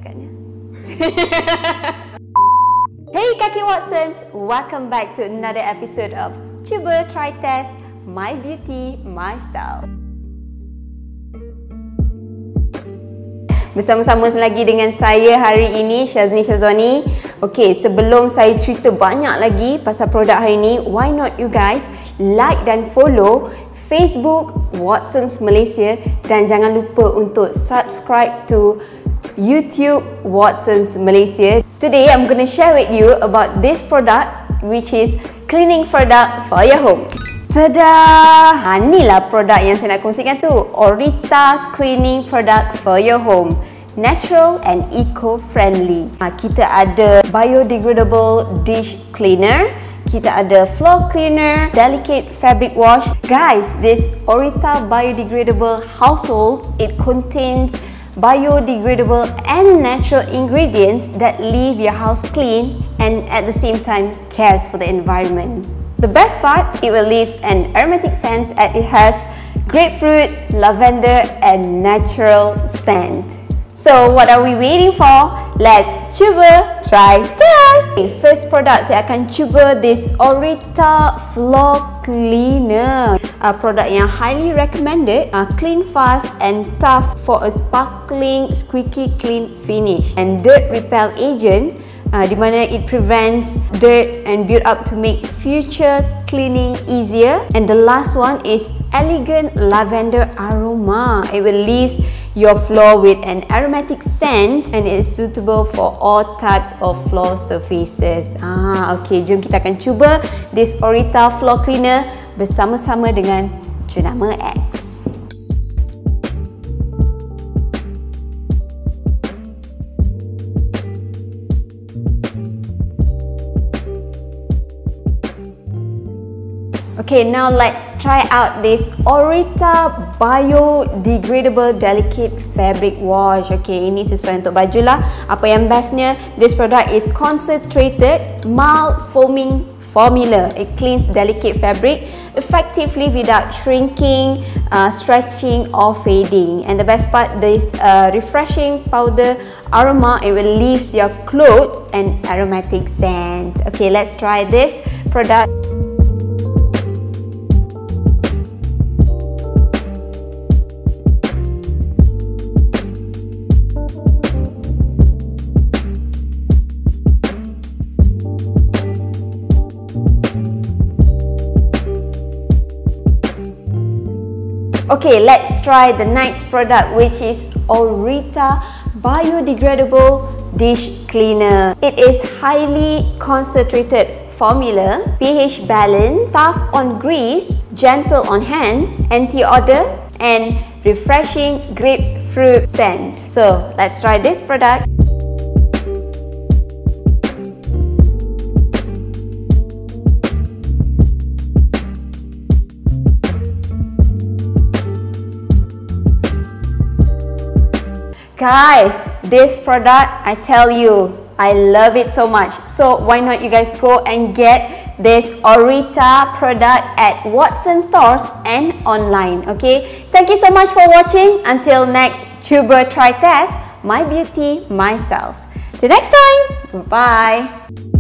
agaknya. Hey Kaki Watsons, welcome back to another episode of Cuba Try Test My Beauty, My Style. Bersama-sama lagi dengan saya hari ini, Syazni Syazwani. Okay, sebelum saya cerita banyak lagi pasal produk hari ini, why not you guys like dan follow Facebook Watsons Malaysia dan jangan lupa untuk subscribe to YouTube Watsons Malaysia. Today I'm going to share with you about this product which is cleaning product for your home. Tada! Inilah produk yang saya nak kongsikan tu, Orita Cleaning Product for your home. Natural and eco-friendly. Kita ada biodegradable dish cleaner, kita ada floor cleaner, delicate fabric wash. Guys, this Orita biodegradable household, it contains biodegradable and natural ingredients that leave your house clean and at the same time cares for the environment. The best part, it will leave an aromatic scent as it has grapefruit, lavender and natural scent. So what are we waiting for? Let's cuba try test. Okay, first product saya akan cuba this Orita floor cleaner. Produk yang highly recommended, clean fast and tough for a sparkling squeaky clean finish and dirt repel agent. Di mana it prevents dirt and build up to make future cleaning easier. And the last one is elegant lavender aroma. It will leave your floor with an aromatic scent and it is suitable for all types of floor surfaces. Okay, jom kita akan cuba this Orita floor cleaner bersama-sama dengan jenama X. Okay, now let's try out this Orita biodegradable delicate fabric wash. Okay, ini sesuai untuk baju lah. Apa yang bestnya, this product is concentrated mild foaming formula. It cleans delicate fabric effectively without shrinking, stretching or fading. And the best part, this refreshing powder aroma, it will leave your clothes an aromatic scent. Okay, let's try this product. Okay, let's try the next product which is Orita biodegradable dish cleaner. It is highly concentrated formula, pH balance, soft on grease, gentle on hands, anti-odor and refreshing grapefruit scent. So, let's try this product. Guys, this product, I tell you, I love it so much. So why not you guys go and get this Orita product at Watsons stores and online, okay? Thank you so much for watching. Until next Cuba Try Test, My Beauty, My Styles. Till next time, bye.